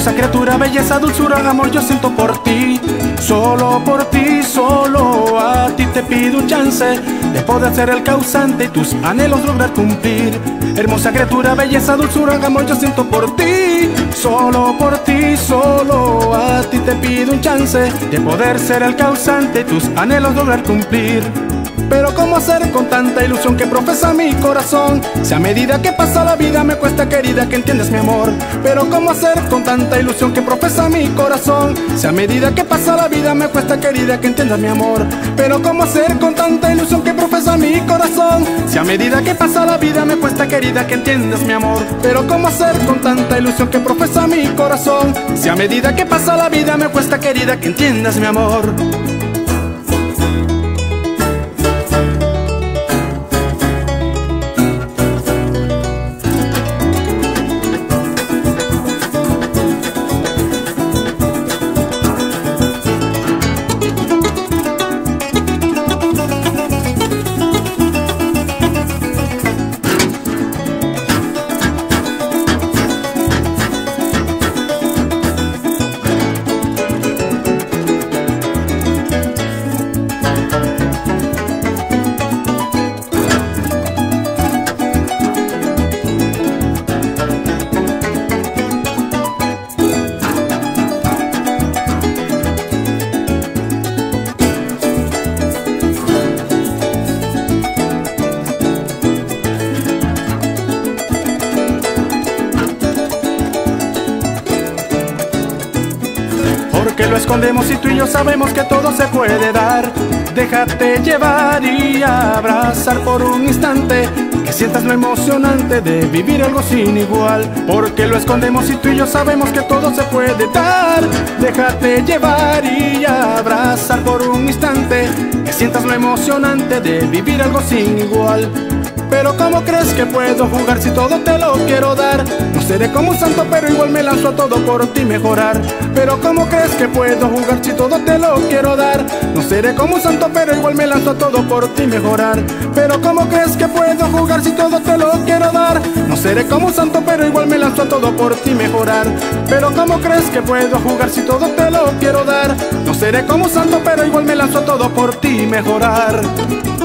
Hermosa criatura, belleza, dulzura, amor, yo siento por ti. Solo por ti, solo a ti te pido un chance de poder ser el causante y tus anhelos lograr cumplir. Hermosa criatura, belleza, dulzura, amor, yo siento por ti. Solo por ti, solo a ti te pido un chance de poder ser el causante y tus anhelos lograr cumplir. Pero ¿cómo hacer con tanta ilusión que profesa mi corazón? Si a medida que pasa la vida me cuesta, querida, que entiendas mi amor. Pero ¿cómo hacer con tanta ilusión que profesa mi corazón? Si a medida que pasa la vida me cuesta, querida, que entiendas mi amor. Pero ¿cómo hacer con tanta ilusión que profesa mi corazón? Si a medida que pasa la vida me cuesta, querida, que entiendas mi amor. Pero ¿cómo hacer con tanta ilusión que profesa mi corazón? Si a medida que pasa la vida me cuesta, querida, que entiendas mi amor. Que lo escondemos y tú y yo sabemos que todo se puede dar. Déjate llevar y abrazar por un instante, que sientas lo emocionante de vivir algo sin igual. Porque lo escondemos y tú y yo sabemos que todo se puede dar. Déjate llevar y abrazar por un instante, que sientas lo emocionante de vivir algo sin igual. Pero ¿cómo crees que puedo jugar si todo te lo quiero dar? No seré como un santo, pero igual me lanzo a todo por ti mejorar. Pero ¿cómo crees que puedo jugar si todo te lo quiero dar? No seré como un santo, pero igual me lanzo a todo por ti mejorar. Pero ¿cómo crees que puedo jugar si todo te lo quiero dar? No seré como un santo, pero igual me lanzo a todo por ti mejorar. Pero ¿cómo crees que puedo jugar si todo te lo quiero dar? No seré como un santo, pero igual me lanzo a todo por ti mejorar.